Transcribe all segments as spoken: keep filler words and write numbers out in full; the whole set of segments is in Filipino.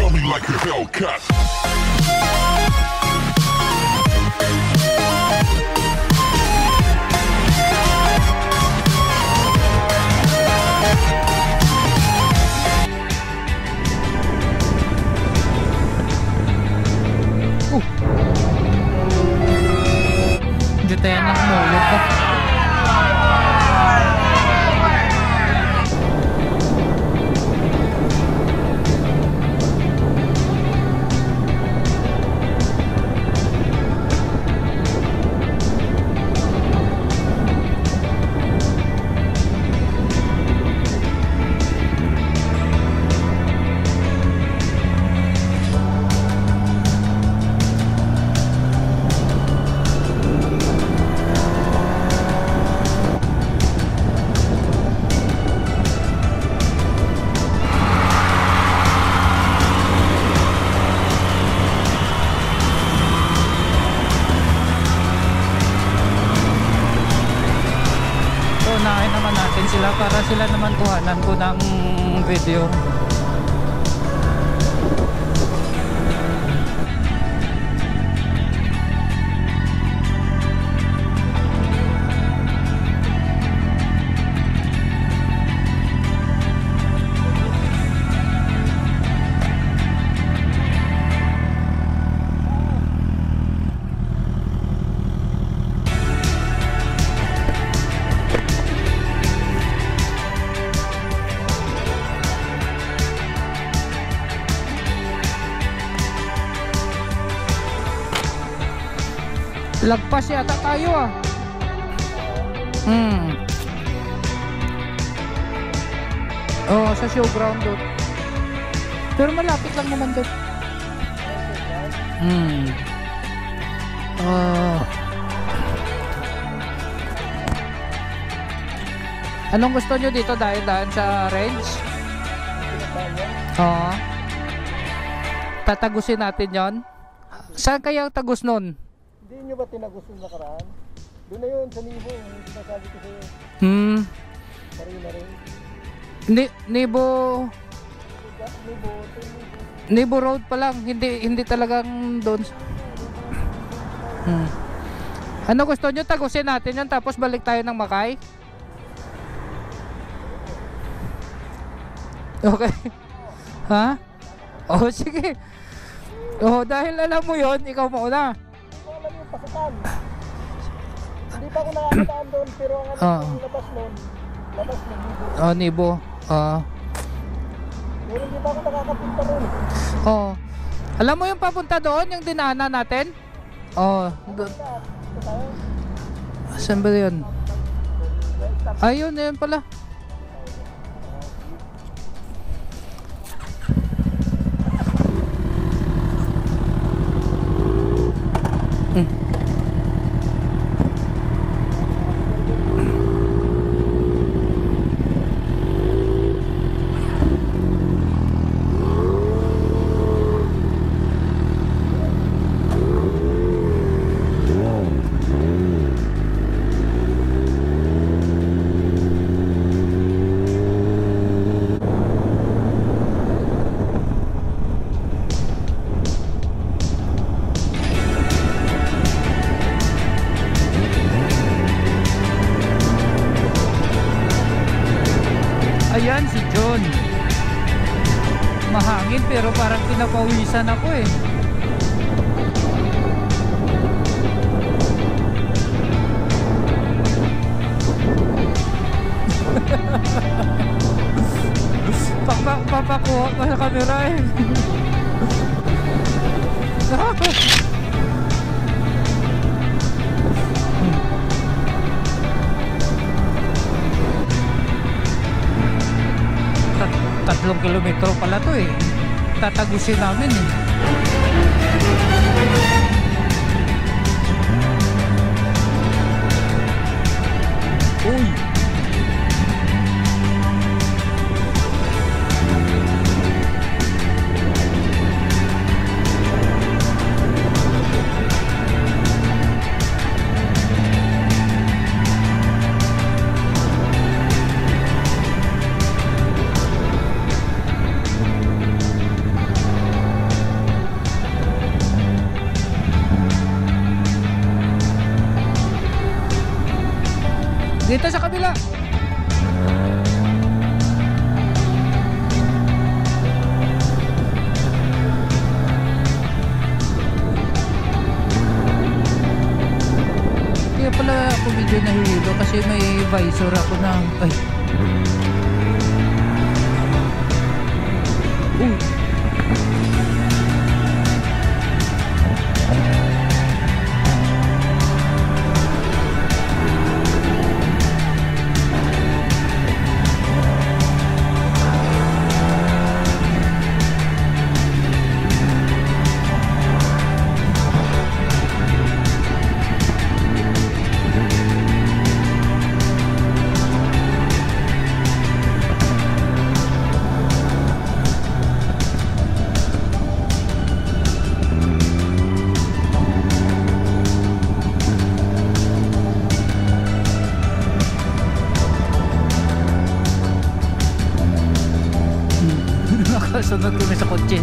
Smell me like a Hellcat. Uh. Hindi tayo nakmulog pa. Unahin naman natin sila para sila naman kuhanan ko ng video. Lagpas yata tayo ah. Hmm. Oh, sa showground doon. Pero malapit lang naman doon. Hmm. Oh. Anong gusto nyo dito dahil daan sa range? Oo. Tatagusin natin yon. Saan kaya tagus nun? Hindi nyo ba tinagos yung nakaraan? Doon na yun, sa Nibo. Yung sinasabi ko sa'yo. Hmm. Pareho na rin. Ni Nibo... Nibo, Nibo Road pa lang. Hindi, hindi talagang doon. Hmm. Ano gusto nyo? Tagusin natin yun tapos balik tayo ng Makay? Okay. Ha? Oh, sige. Oh, dahil alam mo yon, ikaw mauna. Pasukan. Hindi pa ako nakakataan doon pero ang uh, labas noon, labas ng Nibo. Oh, Nibo. Uh, pero hindi pa ako nakakapunta doon. Oh. Alam mo yung papunta doon, yung dinaanan natin? Oh. Saan ba yun? Ayun, yun pala. Ayan si John. Mahangin pero parang pinapawisan ako eh. Papakuha ko sa camera eh. Tatlong kilometro pala to eh. Tatagusin namin eh. Uy. Dito sa kabila. Kaya pala ako medyo nahihilo kasi may visor ako ng ay. Uy. Sunod kami sa kotse.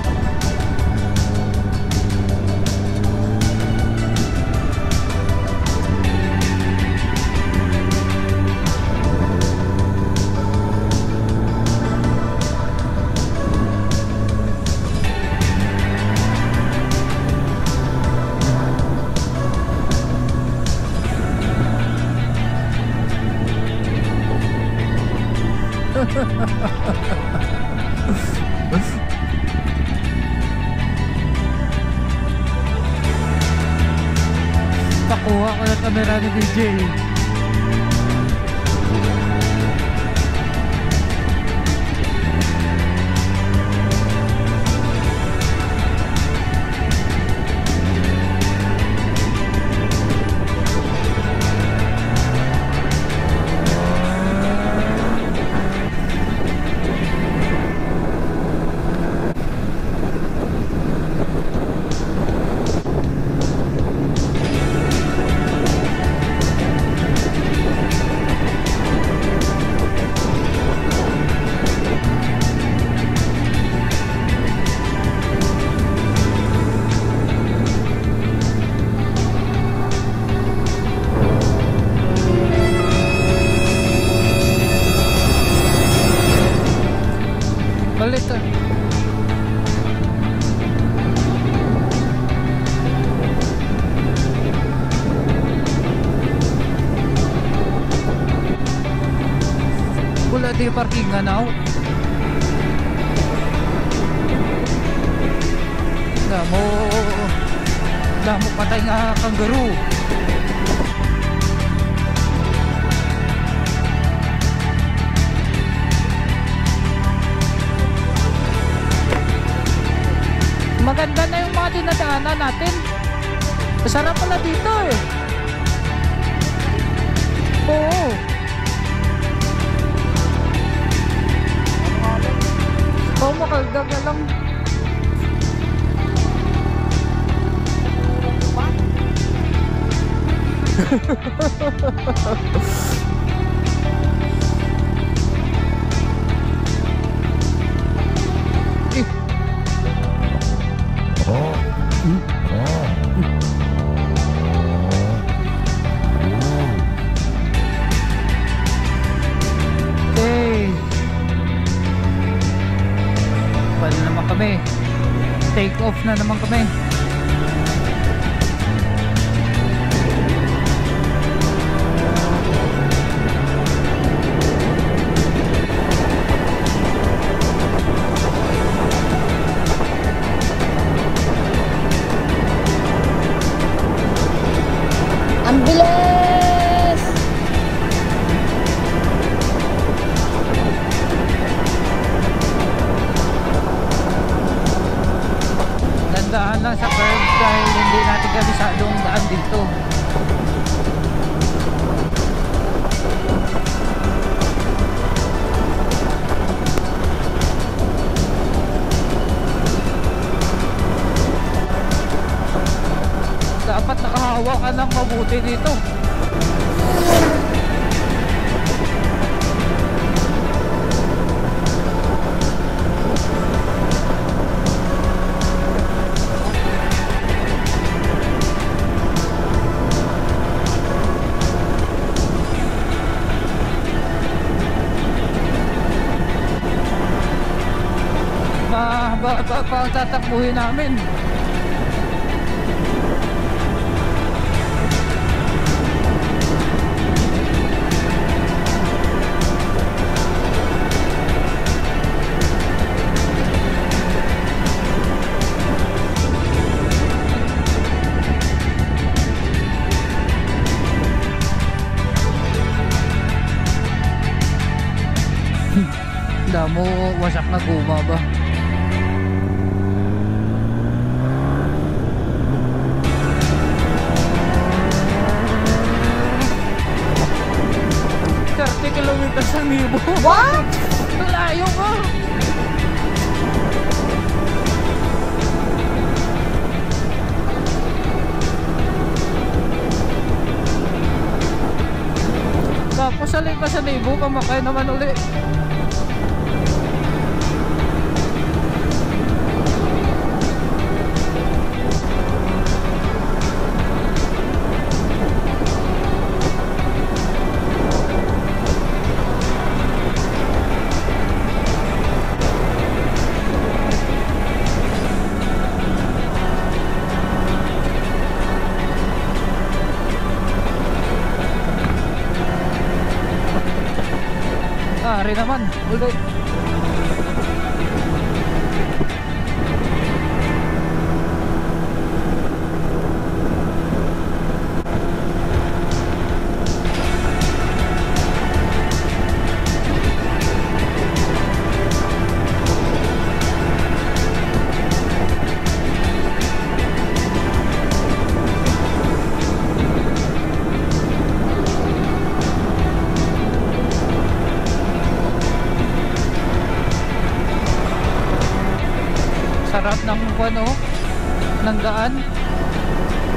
Pakuha ko ng camera ni D J. Balit ah. Wala di parking nga now. Damo Damo patay nga kangaroo. Maganda na yung mga dinadaanan natin. Masarap pala dito eh. Oo. Oo, makaldag na lang. Take off na naman kami. Ang bilis! Dandahan lang sa curve dahil hindi natin kabisadong daan dito. Dapat nakahawa ka ng mabuti dito. mababa pa ang tatakbuhin namin. Damo wasak na guma ba? thirty kilometers ang libo. What? Layo ka. Tapos alay pa sa libo, kamakay naman ulit. Ari naman ulit. Sarap ng ano, ng daan.